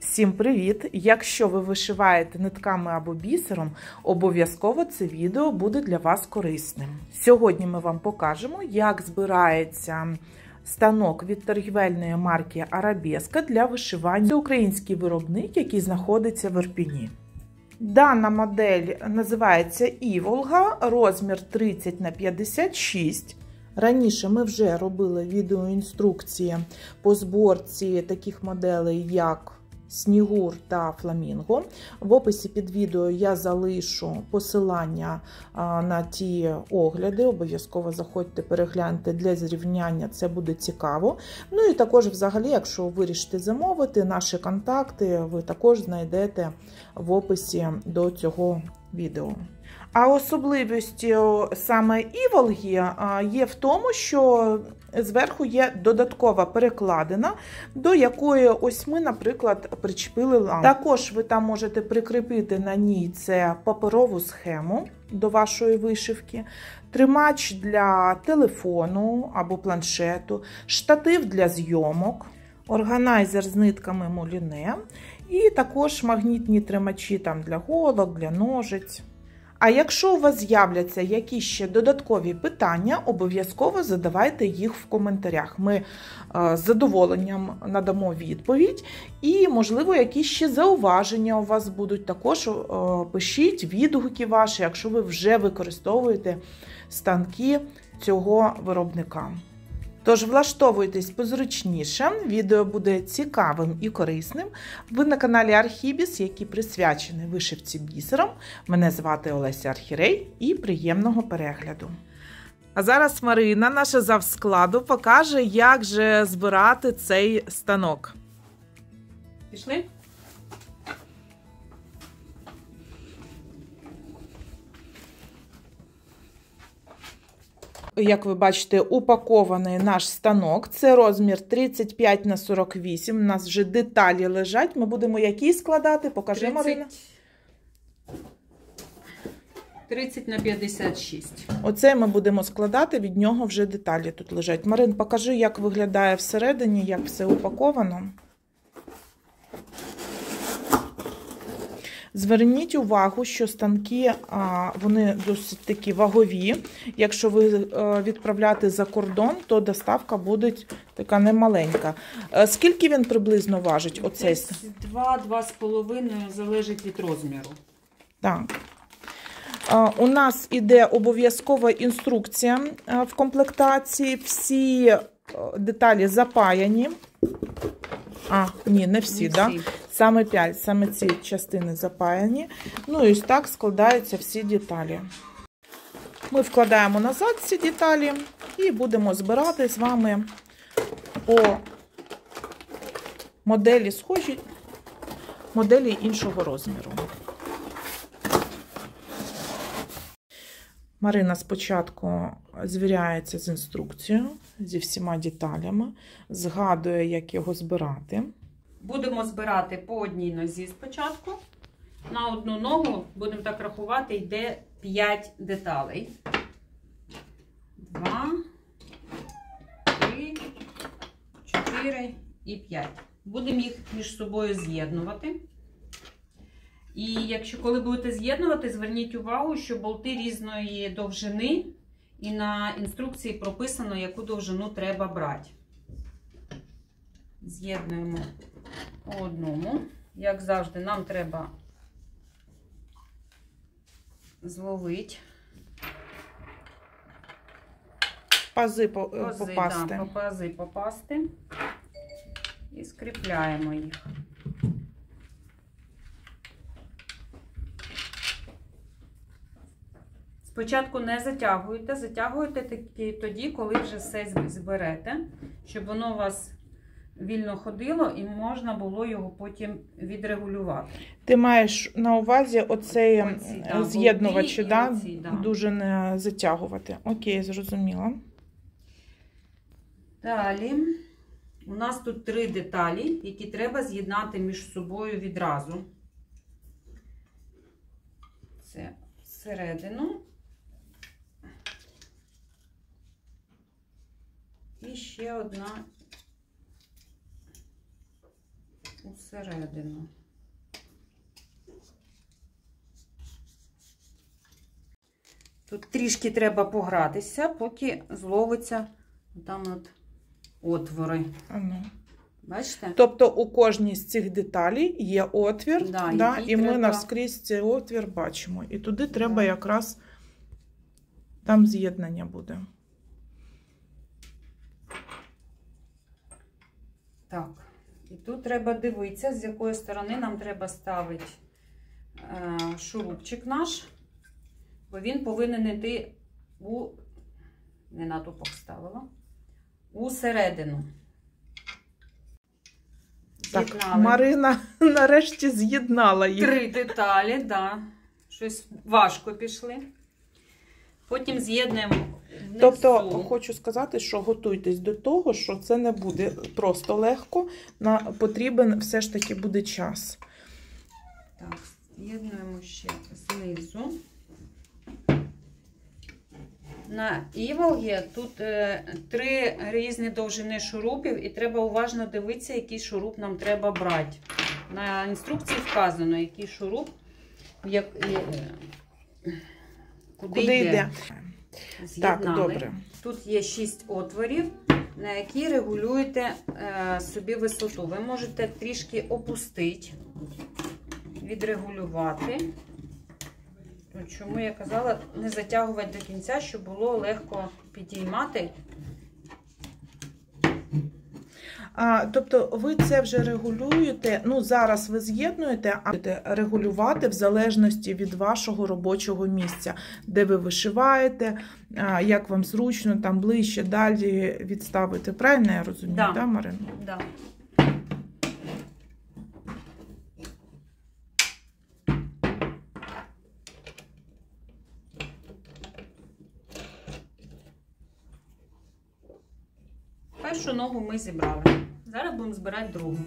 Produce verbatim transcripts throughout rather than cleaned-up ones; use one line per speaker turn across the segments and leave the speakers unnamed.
Всім привіт! Якщо ви вишиваєте нитками або бісером, обов'язково це відео буде для вас корисним. Сьогодні ми вам покажемо, як збирається станок від торгівельної марки Арабеска для вишивання. Це український виробник, який знаходиться в Ірпені. Дана модель називається Іволга, розмір тридцять на п'ятдесят шість. Раніше ми вже робили відеоінструкції по зборці таких моделей, як Снігур та Фламінго. В описі під відео я залишу посилання на ті огляди. Обов'язково заходьте, перегляньте для зрівняння, це буде цікаво. Ну і також взагалі, якщо вирішите замовити, наші контакти ви також знайдете в описі до цього відео. А особливістю саме Іволги є в тому, що зверху є додаткова перекладина, до якої ось ми, наприклад, причепили лампу. Також ви там можете прикріпити на ній це паперову схему до вашої вишивки, тримач для телефону або планшету, штатив для зйомок, органайзер з нитками муліне і також магнітні тримачі там для голок, для ножиць. А якщо у вас з'являться якісь ще додаткові питання, обов'язково задавайте їх в коментарях. Ми з задоволенням надамо відповідь. І, можливо, якісь ще зауваження у вас будуть. Також пишіть відгуки ваші, якщо ви вже використовуєте станки цього виробника. Тож влаштовуйтесь позручніше, відео буде цікавим і корисним. Ви на каналі Архібіс, який присвячений вишивці бісером. Мене звати Олеся Архірей і приємного перегляду. А зараз Марина, наша завскладу, покаже, як же збирати цей станок.
Пішли?
Як ви бачите, упакований наш станок. Це розмір тридцять п'ять на сорок вісім. У нас вже деталі лежать. Ми будемо які складати? Покажи, Марина.
тридцять на п'ятдесят шість.
Оце ми будемо складати, від нього вже деталі тут лежать. Марин, покажи, як виглядає всередині, як все упаковано. Зверніть увагу, що станки, вони досить такі вагові. Якщо ви відправляти за кордон, то доставка буде така немаленька. Скільки він приблизно важить? Оцей?
два-два з половиною, залежить від розміру.
Так. У нас іде обов'язкова інструкція в комплектації. Всі деталі запаяні. А, ні, не всі, так? Да? Саме п'ять, саме ці частини запаяні. Ну і ось так складаються всі деталі. Ми вкладаємо назад ці деталі і будемо збирати з вами по моделі схожі, моделі іншого розміру. Марина спочатку звіряється з інструкцією, зі всіма деталями, згадує, як його збирати.
Будемо збирати по одній нозі спочатку. На одну ногу, будемо так рахувати, йде п'ять деталей. Два, три, чотири і п'ять. Будемо їх між собою з'єднувати. І якщо коли будете з'єднувати, зверніть увагу, що болти різної довжини, і на інструкції прописано, яку довжину треба брати. З'єднуємо по одному. Як завжди, нам треба зловити.
Пази
Пази,
попасти.
да, пази попасти. І скріпляємо їх. Спочатку не затягуєте, затягуєте тільки тоді, коли вже все зберете, щоб воно у вас вільно ходило і можна було його потім відрегулювати.
Ти маєш на увазі оцей да, з'єднувач, да?
Оці, да.
Дуже не затягувати. Окей, зрозуміла.
Далі у нас тут три деталі, які треба з'єднати між собою відразу. Це всередину. І ще одна усередину. Тут трішки треба погратися, поки зловиться там от отвори.
Ано.
Бачите?
Тобто у кожній з цих деталей є отвір,
Да,
да, і ми
треба...
навскрізь цей отвір бачимо. І туди треба да. якраз, там з'єднання буде.
Так, і тут треба дивитися, з якої сторони нам треба ставити е, шурупчик наш, бо він повинен йти у, не на тупок ставила, у середину.
Так, Марина нарешті з'єднала їх.
Три деталі, так. Да. Щось важко пішли. Потім з'єднуємо внизу.
Тобто, хочу сказати, що готуйтесь до того, що це не буде просто легко, на потрібен все ж таки буде час.
Так, з'єднуємо ще знизу. На іволгі тут е, три різні довжини шурупів, і треба уважно дивитися, який шуруп нам треба брати. На інструкції вказано, який шуруп, як, е, куди,
куди йде.
йде.
Так, добре.
Тут є шість отворів, на які регулюєте е, собі висоту. Ви можете трішки опустити, відрегулювати. Чому я казала, не затягувати до кінця, щоб було легко підіймати.
А, тобто ви це вже регулюєте, ну зараз ви з'єднуєте, а будете регулювати в залежності від вашого робочого місця, де ви вишиваєте, а, як вам зручно, там ближче, далі відставити. Правильно я розумію,
да.
Да, Марина?
Да. Першу ногу ми зібрали. Зараз будемо збирати другу.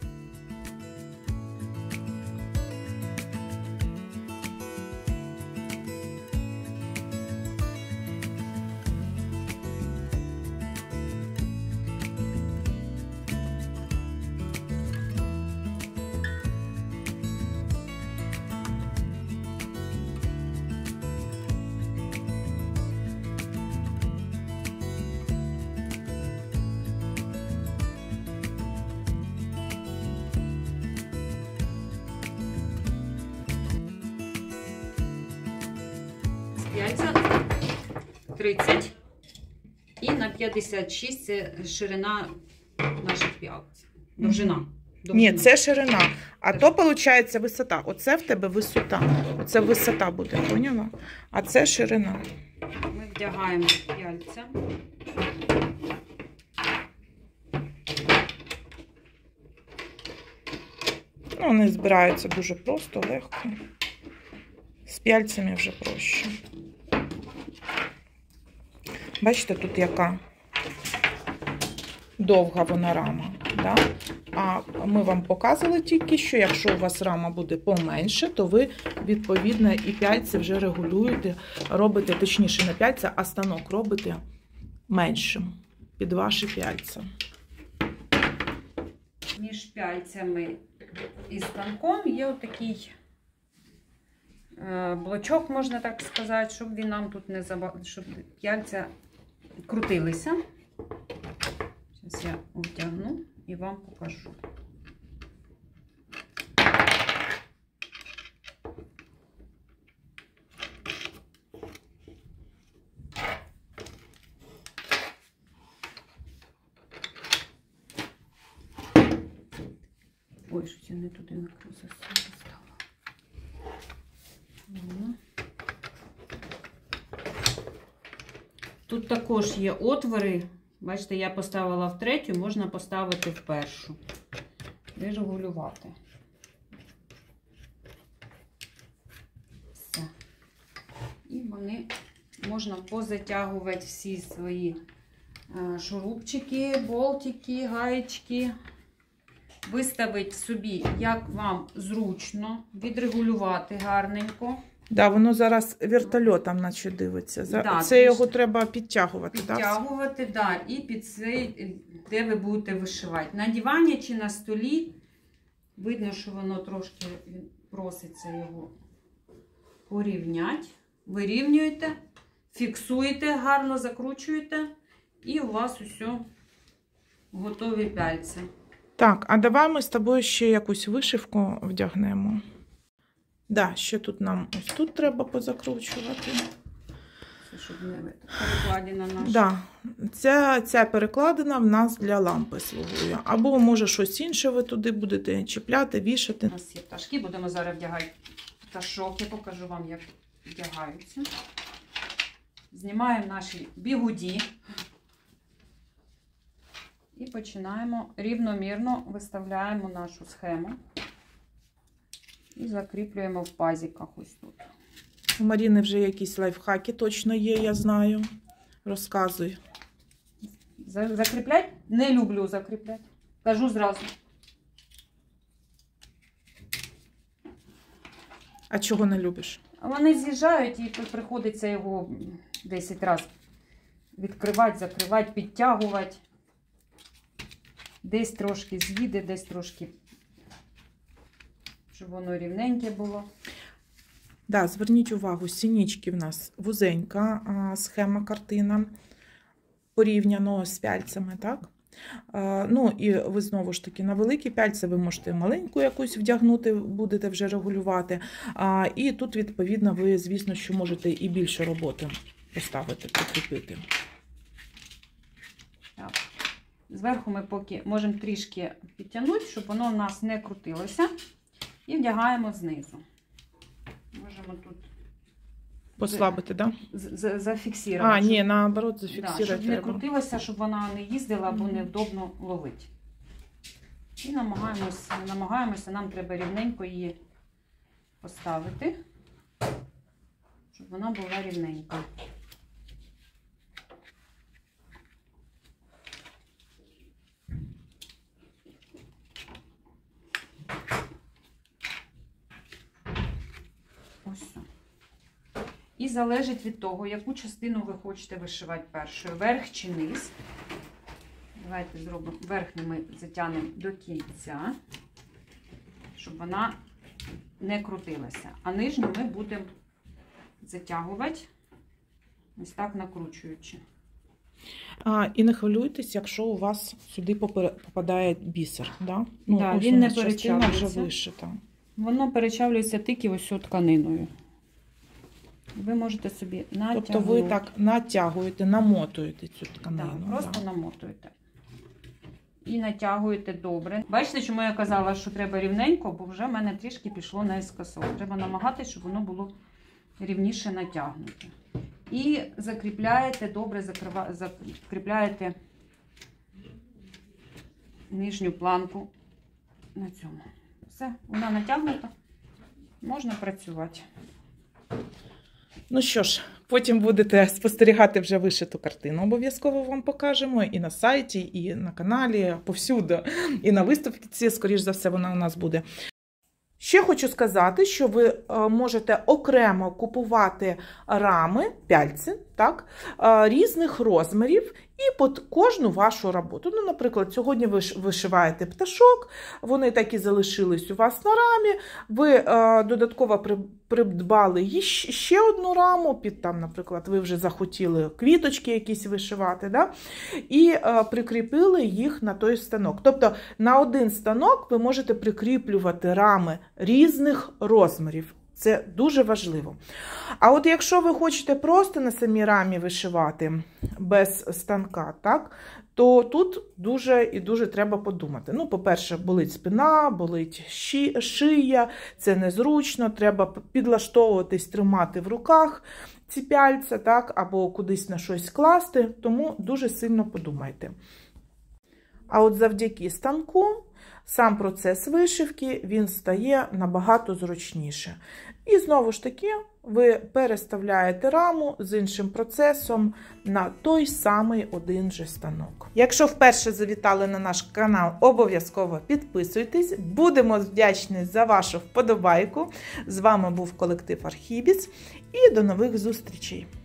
Яйця тридцять і на п'ятдесят шість це ширина наших п'ялиць. Довжина. Довжина.
Ні, це ширина. А це... то, виходить, висота. Оце в тебе висота. Оце висота буде, поняла? А це ширина.
Ми вдягаємо п'яльця.
Ну, вони збираються дуже просто, легко. З п'яльцями вже проще. Бачите, тут яка довга вона рама. Да? А ми вам показували тільки, що якщо у вас рама буде поменше, то ви, відповідно, і п'яльці вже регулюєте, робите, точніше не п'яльця, а станок робите меншим під ваші п'яльця.
Між п'яльцями і станком є отакий блочок, можна так сказати, щоб він нам тут не забав... щоб п'яльця крутилися. Зараз я втягну і вам покажу. Ой, що я не туди накрутила. Тут також є отвори. Бачите, я поставила в третю, можна поставити в першу. І регулювати. Все. І вони можна позатягувати всі свої шурупчики, болтики, гаєчки. Виставити собі, як вам зручно, відрегулювати гарненько.
Да, воно зараз вертольотом наче дивиться. За...
Да,
це його треба підтягувати.
Підтягувати, да, і під цей, де ви будете вишивати. На дивані чи на столі Видно, що воно трошки проситься його порівняти. Вирівнюєте, фіксуєте, гарно закручуєте, і у вас усе готові пяльці.
Так, а давай ми з тобою ще якусь вишивку вдягнемо. Да, ще тут нам ось тут треба позакручувати.
Це щоб не перекладина наша.
Да. Ця, ця перекладина в нас для лампи слугує. Або, може, щось інше ви туди будете чіпляти, вішати.
У нас є пташки, будемо зараз вдягати пташок. Я покажу вам, як вдягаються. Знімаємо наші бігуді. І починаємо рівномірно виставляємо нашу схему. І закріплюємо в пазиках ось тут.
У Маріни вже якісь лайфхаки точно є, я знаю. Розказуй.
Закріплять? Не люблю закріплять. Кажу зразу.
А чого не любиш?
Вони з'їжджають і приходиться його десять разів відкривати, закривати, підтягувати. Десь трошки з'їде, десь трошки, щоб воно рівненьке було.
Да, зверніть увагу, сінічки в нас вузенька а, схема, картина, порівняно з пяльцями, так? А, ну, і ви знову ж таки на великі пяльці ви можете маленьку якусь вдягнути, будете вже регулювати. А, і тут, відповідно, ви, звісно, що можете і більше роботи поставити, прикріпити.
Так. Зверху ми поки можемо трішки підтягнути, щоб воно у нас не крутилося. І вдягаємо знизу. Можемо тут
послабити, так?
Да? Зафіксувати.
А, ні, наоборот, зафіксувати.
Да, щоб не крутилося, щоб вона не їздила, або невдобно ловити. І намагаємося, намагаємося, нам треба рівненько її поставити, щоб вона була рівненька. І залежить від того, яку частину ви хочете вишивати першою, верх чи низ. Давайте зробимо, верхню ми затягнемо до кінця, щоб вона не крутилася. А нижню ми будемо затягувати, ось так накручуючи.
А, і не хвилюйтесь, якщо у вас сюди попадає бісер. Да? Ну,
да,
ось
він не перечавлюється.
Вже вишита.
Воно перечавлюється тільки ось тканиною. Ви можете собі натягнути.
Тобто ви так натягуєте, намотуєте цю тканину.
Так, просто
да.
намотуєте. І натягуєте добре. Бачите, чому я казала, що треба рівненько, бо вже в мене трішки пішло наіскосок. Треба намагатися, щоб воно було рівніше натягнуте. І закріпляєте, добре закрива... закріпляєте нижню планку на цьому. Все, вона натягнута, можна працювати.
Ну що ж, потім будете спостерігати вже вишиту картину. Обов'язково вам покажемо і на сайті, і на каналі, повсюди. І на виставці, скоріш за все, вона у нас буде. Ще хочу сказати, що ви можете окремо купувати рами, пяльці, так, різних розмірів і під кожну вашу роботу. Ну, наприклад, сьогодні ви вишиваєте пташок, вони так і залишились у вас на рамі, ви додатково придбали ще одну раму, під там, наприклад, ви вже захотіли квіточки якісь вишивати, да? І прикріпили їх на той станок. Тобто на один станок ви можете прикріплювати рами різних розмірів. Це дуже важливо. А от якщо ви хочете просто на самій рамі вишивати без станка, так, то тут дуже і дуже треба подумати. Ну, по-перше, болить спина, болить шия, це незручно, треба підлаштовуватись, тримати в руках ці пяльця, так, або кудись на щось класти, тому дуже сильно подумайте. А от завдяки станку сам процес вишивки, він стає набагато зручніше. І знову ж таки, ви переставляєте раму з іншим процесом на той самий один же станок. Якщо вперше завітали на наш канал, обов'язково підписуйтесь. Будемо вдячні за вашу вподобайку. З вами був колектив Архібіс і до нових зустрічей!